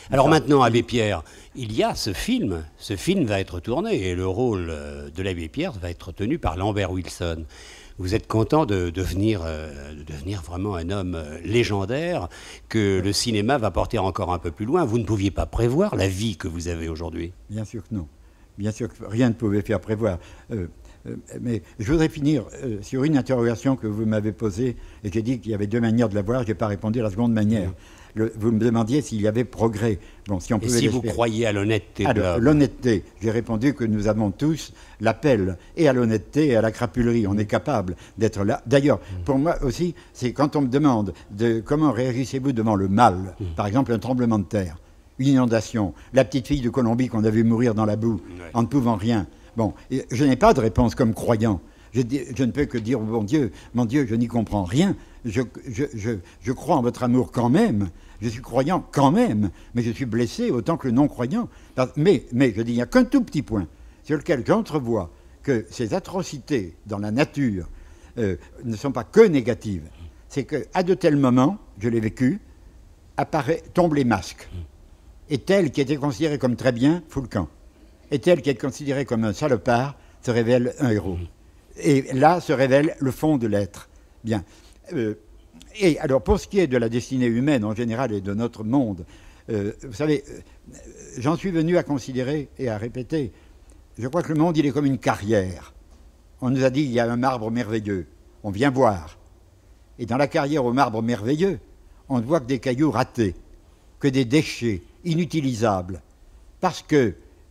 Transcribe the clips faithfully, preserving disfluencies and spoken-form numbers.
Alors maintenant, Abbé Pierre, il y a ce film. Ce film va être tourné et le rôle de l'Abbé Pierre va être tenu par Lambert Wilson. Vous êtes content de devenir, euh, de devenir vraiment un homme légendaire que le cinéma va porter encore un peu plus loin. Vous ne pouviez pas prévoir la vie que vous avez aujourd'hui. Bien sûr que non. Bien sûr que rien ne pouvait faire prévoir. Euh, euh, mais je voudrais finir euh, sur une interrogation que vous m'avez posée et j'ai dit qu'il y avait deux manières de la voir. Je n'ai pas répondu à la seconde manière. Le, vous me demandiez s'il y avait progrès. Bon, si on et si vous croyez à l'honnêteté de l'homme? L'honnêteté, j'ai répondu que nous avons tous l'appel et à l'honnêteté et à la crapulerie. On est capable d'être là. D'ailleurs, mmh. pour moi aussi, c'est quand on me demande de, comment réagissez-vous devant le mal, mmh. par exemple un tremblement de terre, une inondation, la petite fille de Colombie qu'on a vue mourir dans la boue, ouais. en ne pouvant rien. Bon, et je n'ai pas de réponse comme croyant. Je, je ne peux que dire, bon Dieu, mon Dieu, je n'y comprends rien. Je, je, je, je crois en votre amour quand même. Je suis croyant quand même, mais je suis blessé autant que le non-croyant. Mais, mais je dis, il n'y a qu'un tout petit point sur lequel j'entrevois que ces atrocités dans la nature euh, ne sont pas que négatives. C'est qu'à de tels moments, je l'ai vécu, apparaît, tombent les masques. Et tel qui était considéré comme très bien, fout le camp. Et tel qui est considéré comme un salopard, se révèle un héros. Et là se révèle le fond de l'être. Bien. Euh, Et alors, pour ce qui est de la destinée humaine en général et de notre monde, euh, vous savez, euh, j'en suis venu à considérer et à répéter, je crois que le monde, il est comme une carrière. On nous a dit, il y a un marbre merveilleux, on vient voir. Et dans la carrière au marbre merveilleux, on ne voit que des cailloux ratés, que des déchets inutilisables. Parce que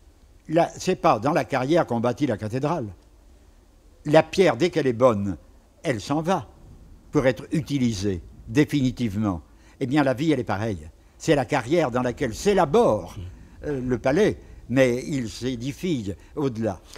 ce n'est pas dans la carrière qu'on bâtit la cathédrale. La pierre, dès qu'elle est bonne, elle s'en va pour être utilisée définitivement. Eh bien, la vie, elle est pareille. C'est la carrière dans laquelle s'élabore euh, le palais, mais il s'édifie au-delà.